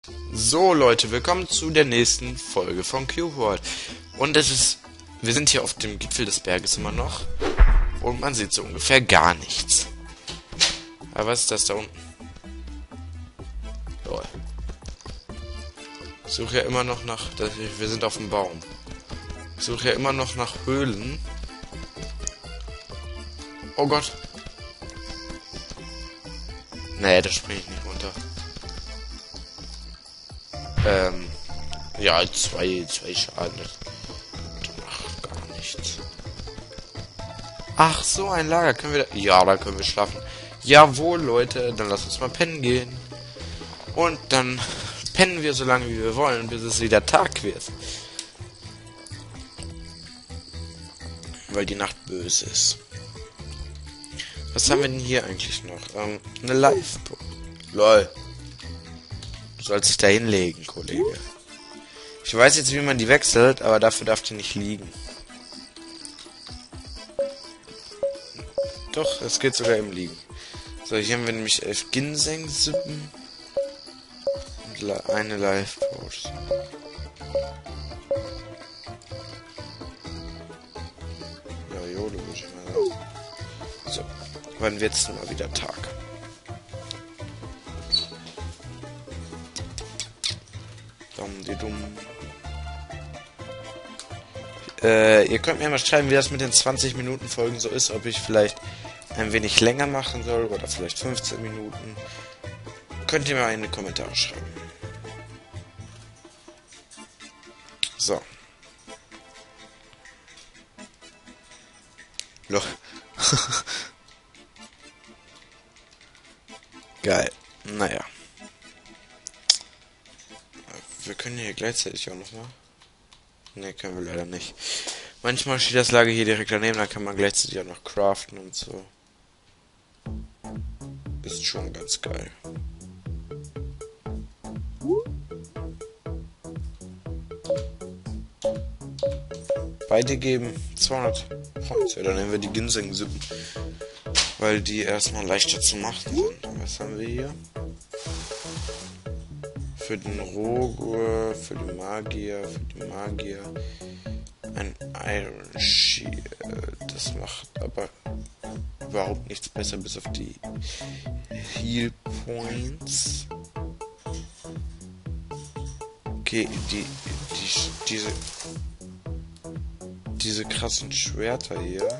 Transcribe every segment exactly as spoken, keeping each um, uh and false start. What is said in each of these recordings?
So Leute, willkommen zu der nächsten Folge von Cube World. Und es ist, wir sind hier auf dem Gipfel des Berges immer noch. Und man sieht so ungefähr gar nichts. Aber was ist das da unten? Lol. Ich suche ja immer noch nach, wir sind auf dem Baum. Ich suche ja immer noch nach Höhlen. Oh Gott. Nee, da springe ich nicht runter. Ähm, ja, zwei, zwei Schaden. Das macht gar nichts. Ach, so ein Lager. Können wir da... Ja, da können wir schlafen. Jawohl, Leute. Dann lasst uns mal pennen gehen. Und dann pennen wir so lange, wie wir wollen, bis es wieder Tag wird. Weil die Nacht böse ist. Was haben wir denn hier eigentlich noch? Ähm, eine Live... Lol. Du sollst dich da hinlegen, Kollege. Ich weiß jetzt, wie man die wechselt, aber dafür darf die nicht liegen. Doch, es geht sogar im Liegen. So, hier haben wir nämlich elf Ginseng-Suppen. Und eine Live-Post. Ja, Jolo, würde ich mal sagen. So, wann wird's denn mal wieder Tag? Äh, ihr könnt mir mal schreiben, wie das mit den zwanzig Minuten Folgen so ist, ob ich vielleicht ein wenig länger machen soll oder vielleicht fünfzehn Minuten. Könnt ihr mir in die Kommentare schreiben. So. Loch. Geil. Naja. Wir können hier gleichzeitig auch noch mal. Ne, können wir leider nicht. Manchmal steht das Lager hier direkt daneben, da kann man gleichzeitig auch noch craften und so. Ist schon ganz geil. Beide geben zweihundert Points. Ja, dann nehmen wir die Ginseng-Suppen. Weil die erstmal leichter zu machen sind. Was haben wir hier? Für den Rogur, für die Magier, für die Magier. Ein Iron Shield. Das macht aber überhaupt nichts besser, bis auf die Heal Points. Okay, die, die, diese, diese krassen Schwerter hier.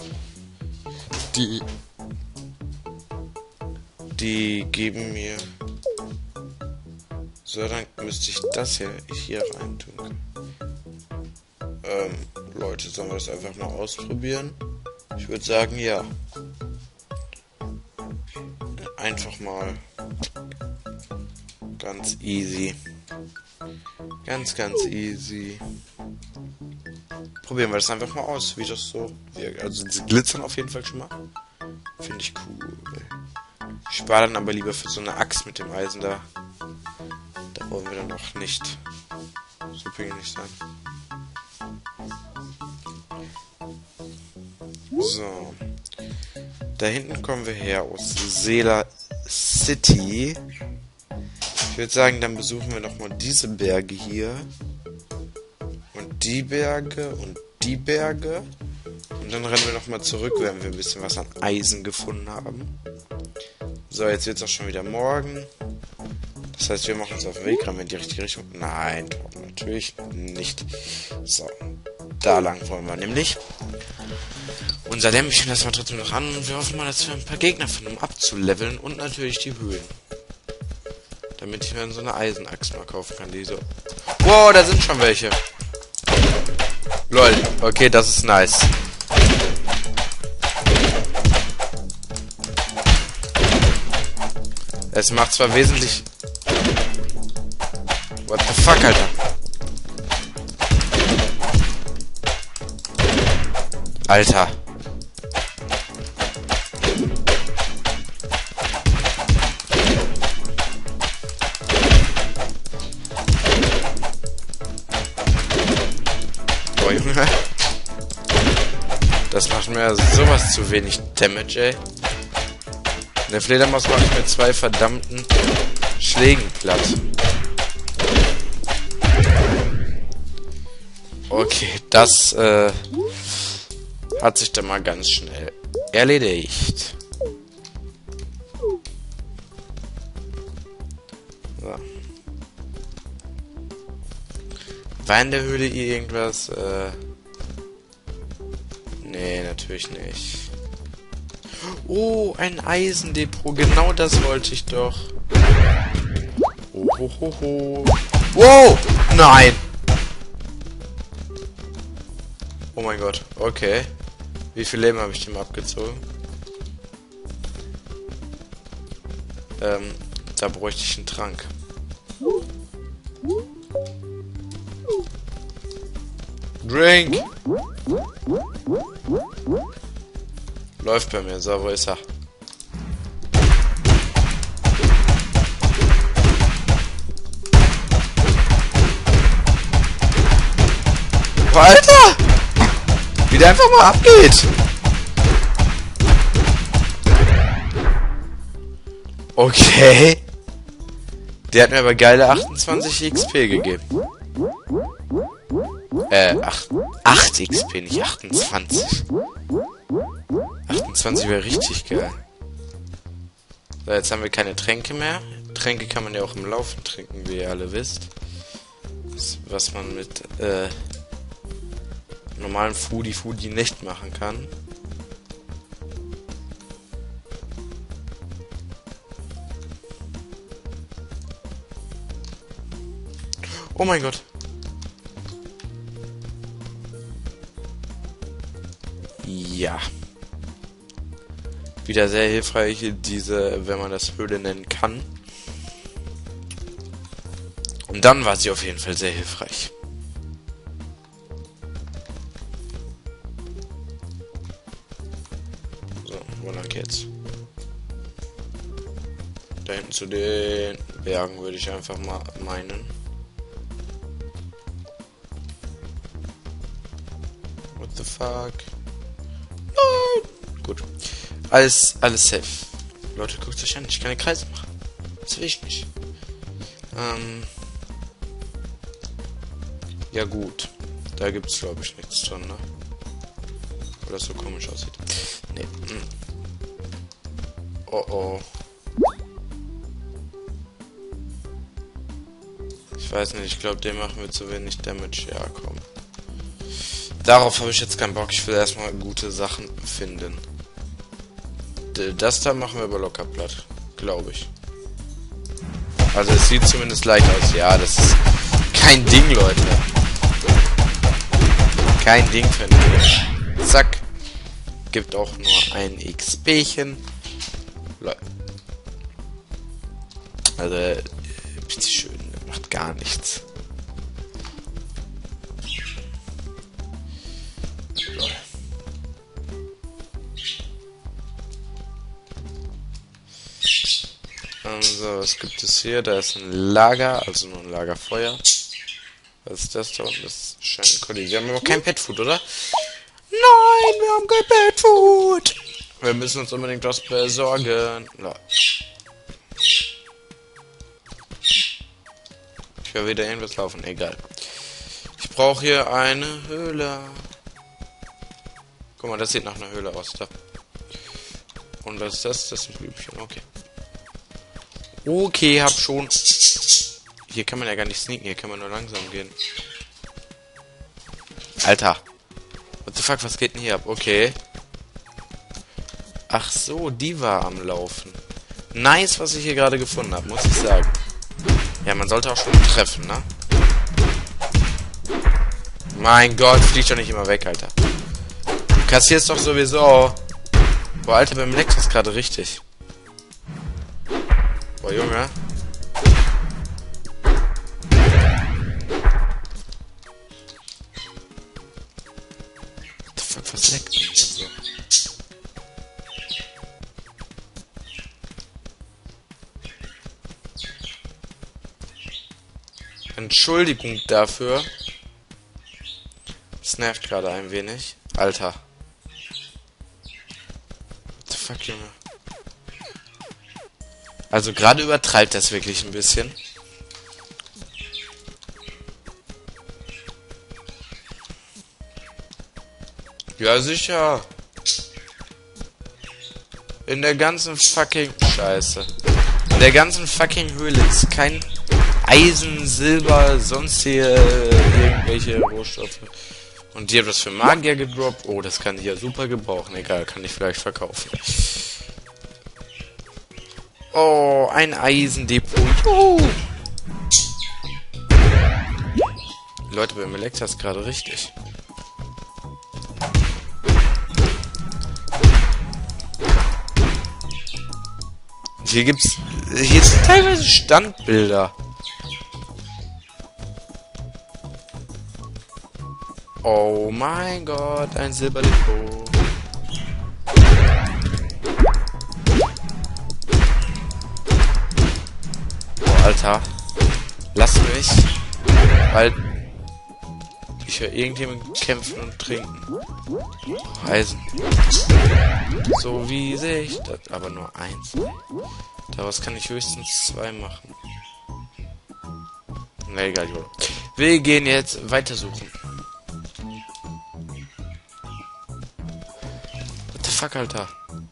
Die, die geben mir... So, dann müsste ich das hier, hier rein tun. Ähm, Leute, sollen wir das einfach mal ausprobieren? Ich würde sagen, ja. Einfach mal. Ganz easy. Ganz, ganz easy. Probieren wir das einfach mal aus, wie das so wirkt. Also, sie glitzern auf jeden Fall schon mal. Finde ich cool. Ich spare dann aber lieber für so eine Axt mit dem Eisen da. Da wollen wir dann noch nicht so pingelig sein. So. Da hinten kommen wir her aus Sela City. Ich würde sagen, dann besuchen wir nochmal diese Berge hier. Und die Berge und die Berge. Und dann rennen wir nochmal zurück, wenn wir ein bisschen was an Eisen gefunden haben. So, jetzt wird es auch schon wieder morgen. Das heißt, wir machen uns auf den Weg, rennen wir in die richtige Richtung. Nein, natürlich nicht. So, da lang wollen wir nämlich. Unser Lämpchen, das war trotzdem noch an. Und wir hoffen mal, dass wir ein paar Gegner finden, um abzuleveln. Und natürlich die Höhlen. Damit ich mir dann so eine Eisenaxt mal kaufen kann, die so... Wow, da sind schon welche. Lol, okay, das ist nice. Es macht zwar wesentlich... What the fuck, Alter? Alter. Boah, Junge. Das macht mir sowas zu wenig Damage, ey. Der Fledermaus macht mit zwei verdammten Schlägen platt. Okay, das äh, hat sich dann mal ganz schnell erledigt. So. War in der Höhle irgendwas? Äh, nee, natürlich nicht. Oh, ein Eisendepot. Genau das wollte ich doch. Oh, ho, ho, ho. Wow! Nein! Oh mein Gott. Okay. Wie viel Leben habe ich dem abgezogen? Ähm, da bräuchte ich einen Trank. Drink! Läuft bei mir. So, wo ist er? Alter! Wie der einfach mal abgeht! Okay. Der hat mir aber geile achtundzwanzig X P gegeben. Äh, acht X P, nicht achtundzwanzig. achtundzwanzig wäre richtig geil. So, jetzt haben wir keine Tränke mehr. Tränke kann man ja auch im Laufen trinken, wie ihr alle wisst. Das, was man mit, äh, normalen Foodie Foodie nicht machen kann. Oh mein Gott. Ja. Wieder sehr hilfreich, diese, wenn man das Höhle nennen kann. Und dann war sie auf jeden Fall sehr hilfreich. So, wo lang geht's? Da hinten zu den Bergen würde ich einfach mal meinen. What the fuck? Nein! Gut. Alles, alles safe. Leute, guckt euch an, ich kann Kreise machen. Das will ich nicht. Ähm. Ja gut. Da gibt's glaube ich nichts dran, ne? Weil das so komisch aussieht. Nee. Hm. Oh oh. Ich weiß nicht, ich glaube, dem machen wir zu wenig Damage. Ja, komm. Darauf habe ich jetzt keinen Bock. Ich will erstmal gute Sachen finden. Das da machen wir aber locker platt. Glaube ich. Also es sieht zumindest leicht aus. Ja, das ist kein Ding, Leute. Kein Ding für mich. Zack. Gibt auch nur ein X P-chen. Also, bitteschön, macht gar nichts. So, was gibt es hier? Da ist ein Lager, also nur ein Lagerfeuer. Was ist das da unten? Das scheint ein Kollege. Wir haben aber kein Petfood, oder? Nein, wir haben kein Petfood! Wir müssen uns unbedingt was besorgen. No. Ich höre wieder irgendwas laufen, egal. Ich brauche hier eine Höhle. Guck mal, das sieht nach einer Höhle aus. Da. Und was ist das? Das ist ein Blümchen, okay. Okay, hab schon. Hier kann man ja gar nicht sneaken, hier kann man nur langsam gehen. Alter. What the fuck, was geht denn hier ab? Okay. Ach so, die war am Laufen. Nice, was ich hier gerade gefunden habe, muss ich sagen. Ja, man sollte auch schon treffen, ne? Mein Gott, flieg doch nicht immer weg, Alter. Du kassierst doch sowieso. Boah, Alter, beim Lex ist gerade richtig. Boah, Junge. What the fuck, was leckt denn hier so? Entschuldigung dafür. Das nervt gerade ein wenig. Alter. What the fuck, Junge? Also gerade übertreibt das wirklich ein bisschen. Ja, sicher. In der ganzen fucking Scheiße. In der ganzen fucking Höhle ist kein Eisen, Silber, sonstige irgendwelche Rohstoffe. Und die hat was für Magier gedroppt. Oh, das kann ich ja super gebrauchen. Egal, kann ich vielleicht verkaufen. Oh, ein Eisendepot. Juhu. Leute, bei mir leckt das gerade richtig. Hier gibt's... Hier sind teilweise Standbilder. Oh mein Gott, ein Silberdepot. Oh, Alter. Lass mich. Weil... Ich höre irgendjemanden kämpfen und trinken. Oh, Eisen. So wie sich das. Aber nur eins. Daraus kann ich höchstens zwei machen. Na egal, Junge. Wir gehen jetzt weitersuchen. What the fuck, Alter?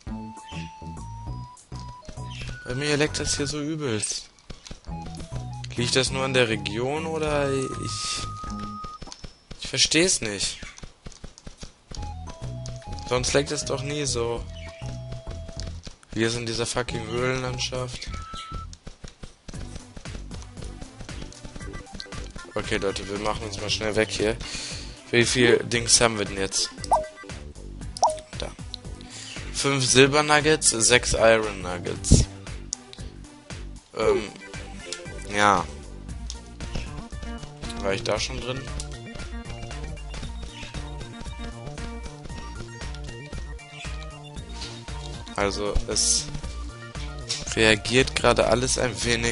Bei mir leckt das hier so übelst. Liegt das nur an der Region oder ich... Ich versteh's nicht. Sonst leckt es doch nie so. Wir sind in dieser fucking Höhlenlandschaft. Okay, Leute, wir machen uns mal schnell weg hier. Wie viel Dings haben wir denn jetzt? Da. Fünf Silbernuggets, sechs Iron Nuggets. Ähm, ja. War ich da schon drin? Also es reagiert gerade alles ein wenig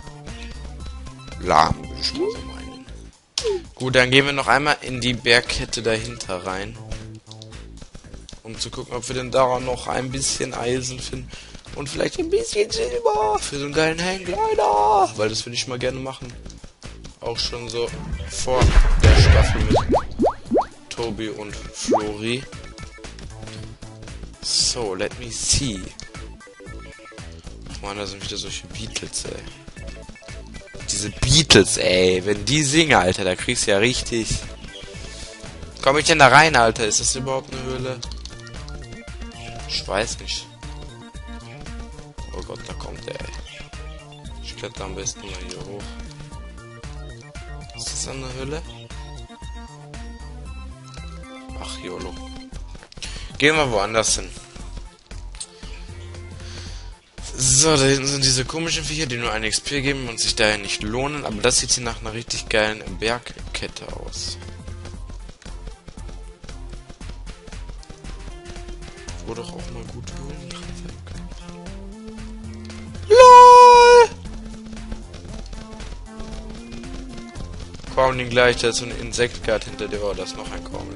lahm, würde ich mal so meinen. Gut, dann gehen wir noch einmal in die Bergkette dahinter rein. Um zu gucken, ob wir denn da noch ein bisschen Eisen finden. Und vielleicht ein bisschen Silber für so einen geilen Hangglider. Weil das würde ich mal gerne machen. Auch schon so vor der Staffel mit Tobi und Flori. So, let me see. Ach man, da sind wieder solche Beatles, ey. Diese Beatles, ey. Wenn die singen, Alter, da kriegst du ja richtig... Komm ich denn da rein, Alter? Ist das überhaupt eine Höhle? Ich weiß nicht. Oh Gott, da kommt der, ey. Ich kletter am besten mal hier hoch. Ist das eine Höhle? Ach, YOLO. Gehen wir woanders hin. So, da hinten sind diese komischen Viecher, die nur ein X P geben und sich daher nicht lohnen. Aber das sieht hier nach einer richtig geilen Bergkette aus. Wo doch auch mal gute Höhlen drin sein können. LOL! Comling gleich, da ist so ein Insektguard hinter dir. Oh, da ist noch ein Comling.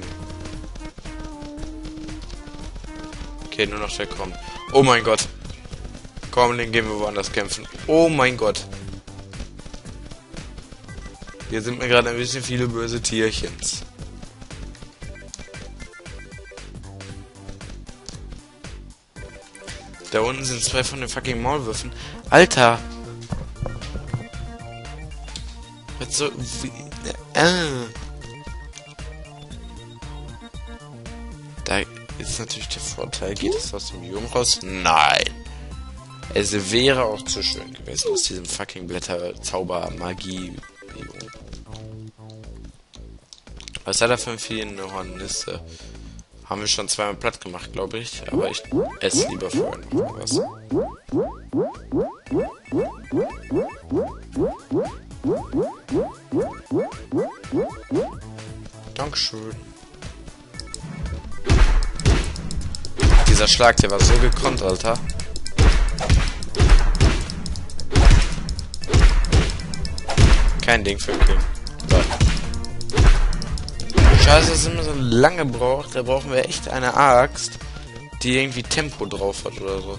Okay, nur noch der kommt. Oh mein Gott. Komm, den gehen wir woanders kämpfen. Oh mein Gott. Hier sind mir gerade ein bisschen viele böse Tierchens. Da unten sind zwei von den fucking Maulwürfen. Alter. Was so... Wie, äh. Da ist natürlich der Vorteil. Geht es aus dem Biom raus? Nein. Es wäre auch zu schön gewesen aus diesem fucking Blätter-Zauber-Magie. Was hat er für ein Vieh? Eine Hornisse? Haben wir schon zweimal platt gemacht, glaube ich. Aber ich esse lieber vorher noch was. Dankeschön. Dieser Schlag, der war so gekonnt, Alter. Kein Ding für King. So. Scheiße, dass es immer so lange braucht. Da brauchen wir echt eine Axt, die irgendwie Tempo drauf hat oder so.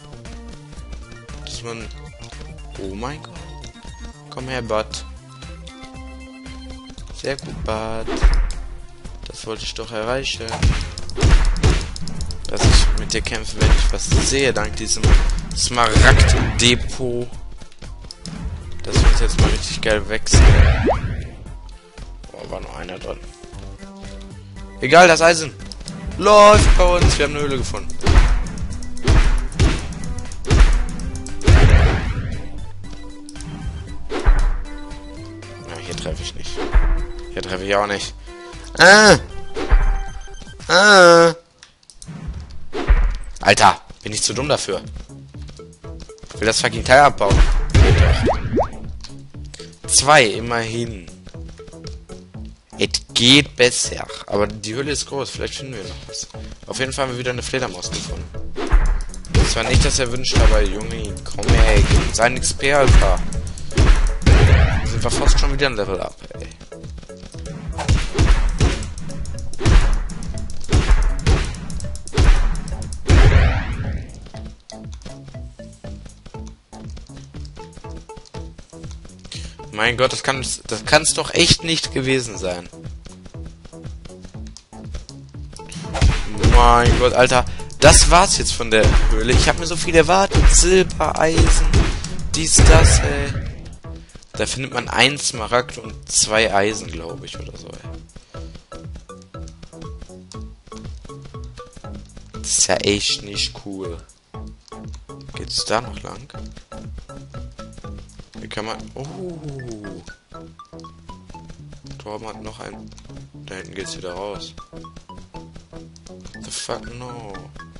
Dass man... Oh mein Gott. Komm her, Bud. Sehr gut, Bud. Das wollte ich doch erreichen. dass ich mit dir kämpfe, wenn ich was sehe, dank diesem Smaragd-Depot. Dass wir uns jetzt mal richtig geil wechseln. Oh, war nur einer drin. Egal, das Eisen läuft bei uns. Wir haben eine Höhle gefunden. Na, hier treffe ich nicht. Hier treffe ich auch nicht. Ah! Ah! Alter, bin ich zu dumm dafür. Ich will das fucking Teil abbauen. Geht doch. Zwei, immerhin. Es geht besser. Aber die Höhle ist groß. Vielleicht finden wir noch was. Auf jeden Fall haben wir wieder eine Fledermaus gefunden. Das war nicht das Erwünschte, aber Junge, komm ey. Gib uns ein X P, Alter. Sind wir fast schon wieder ein Level up, ey. Mein Gott, das kann das kann's doch echt nicht gewesen sein. Mein Gott, Alter. Das war's jetzt von der Höhle. Ich habe mir so viel erwartet. Silber, Eisen, dies, das, ey. Da findet man ein Smaragd und zwei Eisen, glaube ich, oder so, ey. Das ist ja echt nicht cool. Geht's da noch lang? Hier kann man... Oh. Torben hat noch ein... Da hinten geht's wieder raus. What the fuck, no.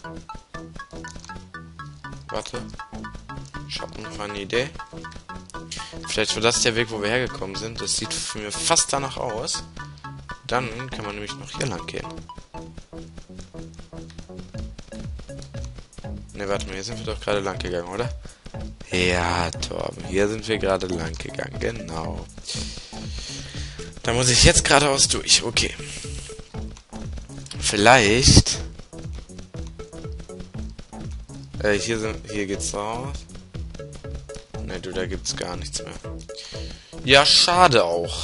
Warte. Ich hab noch eine Idee. Vielleicht war das der Weg, wo wir hergekommen sind. Das sieht für mich fast danach aus. Dann kann man nämlich noch hier lang gehen. Ne, warte mal, hier sind wir doch gerade lang gegangen, oder? Ja, Torben, hier sind wir gerade lang gegangen, genau. Da muss ich jetzt geradeaus durch, okay. Vielleicht... Äh, hier, sind, hier geht's raus. Ne, du, da gibt's gar nichts mehr. Ja, schade auch.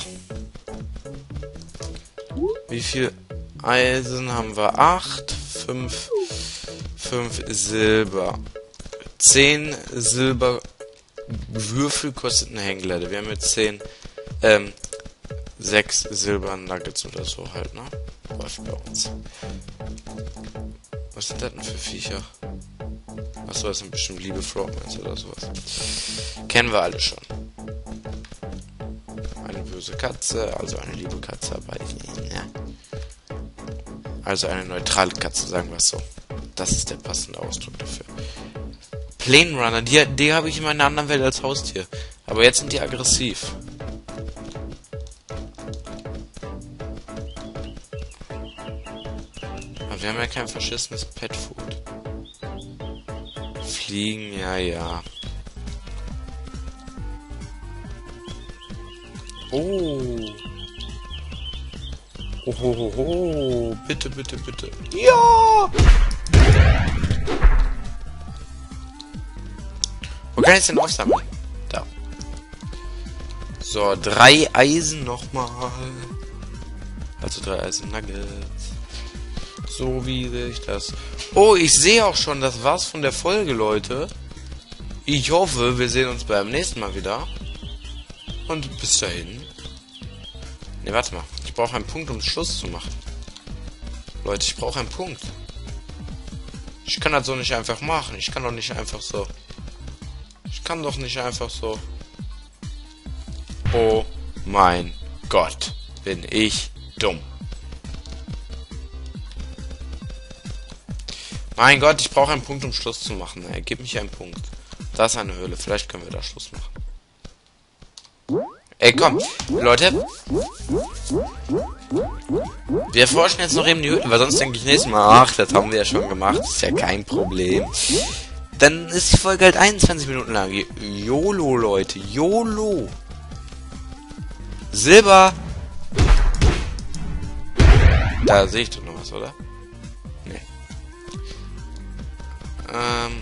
Wie viel Eisen haben wir? Acht, fünf, fünf Silber. Zehn Silberwürfel kostet eine Hänglade. Wir haben jetzt zehn, ähm, sechs Silber-Nuggets oder so halt, ne? Läuft bei uns. Was sind das denn für Viecher? Achso, das sind bestimmt liebe Frogmans oder sowas. Kennen wir alle schon. Eine böse Katze, also eine liebe Katze, aber ja. Also eine neutrale Katze, sagen wir es so. Das ist der passende Ausdruck dafür. Plane Runner, die, die habe ich in meiner anderen Welt als Haustier. Aber jetzt sind die aggressiv. Aber wir haben ja kein verschissenes Petfood. Fliegen, ja, ja. Oh. Oh, ho, ho, ho. Bitte, bitte, bitte. Ja! Wo kann ich denn aufsammeln? Da. So, drei Eisen nochmal. Also drei Eisen Nuggets. So wie sich das... Oh, ich sehe auch schon, das war's von der Folge, Leute. Ich hoffe, wir sehen uns beim nächsten Mal wieder. Und bis dahin. Ne, warte mal. Ich brauche einen Punkt, um Schluss zu machen. Leute, ich brauche einen Punkt. Ich kann das so nicht einfach machen. Ich kann doch nicht einfach so... Ich kann doch nicht einfach so... Oh mein Gott. Bin ich dumm. Mein Gott, ich brauche einen Punkt, um Schluss zu machen. Ey, gib mich einen Punkt. Da ist eine Höhle. Vielleicht können wir da Schluss machen. Ey, komm. Leute. Wir erforschen jetzt noch eben die Höhle, weil sonst denke ich nächstes Mal, ach, das haben wir ja schon gemacht. Ist ja kein Problem. Dann ist die Folge halt einundzwanzig Minuten lang. YOLO, Leute. YOLO. Silber. Da sehe ich doch noch was, oder? Nee. Ähm.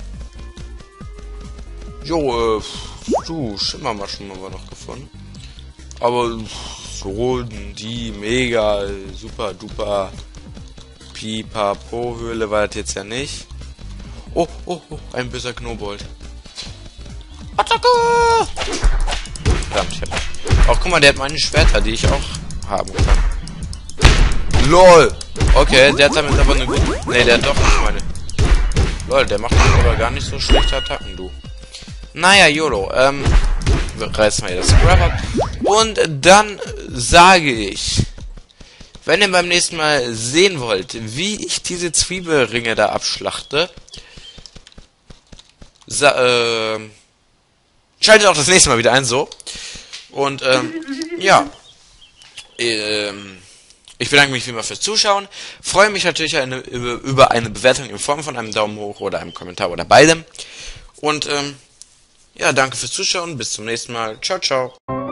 Jo, äh, du, Schimmermaschen haben wir noch gefunden. Aber so die mega super duper Pipapo-Höhle war das jetzt ja nicht. Oh, oh, oh, ein böser Knobold. Attacke! Verdammt, ich hab... Oh, guck mal, der hat meine Schwerter, die ich auch haben kann. LOL! Okay, der hat damit aber eine gute... Ne, der hat doch nicht meine... LOL, der macht aber gar nicht so schlechte Attacken, du. Naja, YOLO, ähm... wir reißen mal hier das Scrap ab. Und dann sage ich... Wenn ihr beim nächsten Mal sehen wollt, wie ich diese Zwiebelringe da abschlachte... Sa äh... Schaltet auch das nächste Mal wieder ein, so. Und, ähm, ja. Ähm, ich bedanke mich wie immer fürs Zuschauen. Freue mich natürlich eine, über eine Bewertung in Form von einem Daumen hoch oder einem Kommentar oder beidem. Und, ähm, ja, danke fürs Zuschauen. Bis zum nächsten Mal. Ciao, ciao.